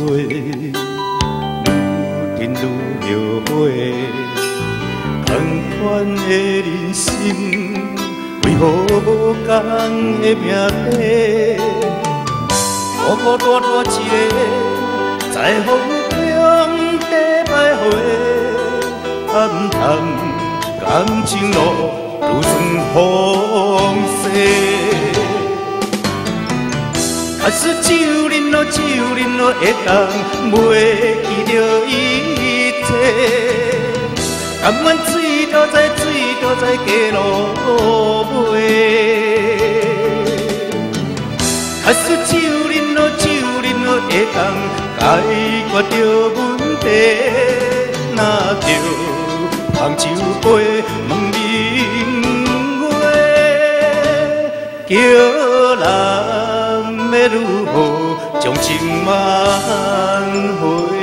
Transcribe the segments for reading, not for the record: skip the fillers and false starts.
愈后悔，同款的人生，为何无同的命底？孤孤单单一个，在风中在徘徊，暗淡感情路愈算风势。假使只有恁咯，只有恁咯会当袂记着一切，甘愿水都在，水都在加落尾。假使只有恁咯，只有恁咯会当解决着问题，那着捧酒杯问明月，叫人。要如何将情挽回？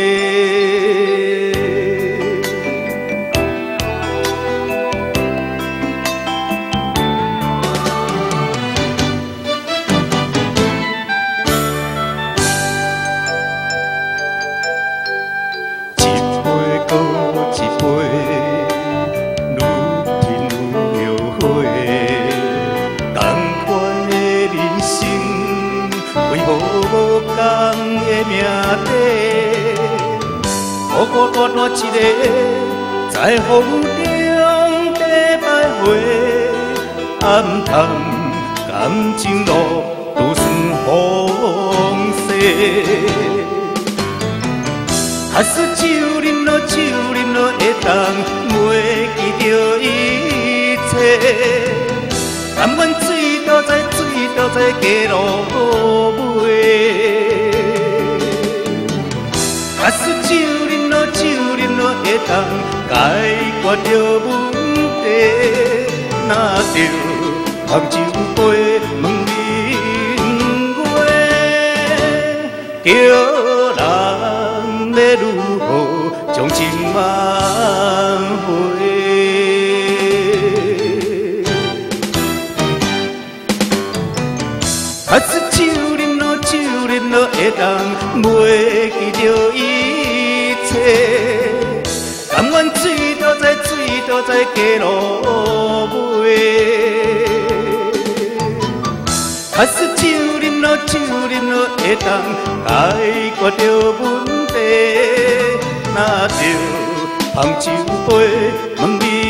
一杯搁一杯，愈饮愈后悔。同款的人生。为何无同的命底？孤孤单单一个，在风中在徘徊，暗淡感情路愈算风势。假使只有恁咯，只有恁咯会当袂记着一切，甘愿水都在，水都在加落尾。假使只有恁咯，只有恁咯会当解决着问题，那着捧酒杯问明月，叫人要如何将情挽回？假使只有恁咯，只有恁咯会当袂记着一切，甘愿水都在，水都在加落尾。假使只有恁咯，只有恁咯会当解决着问题，那着捧酒杯问明。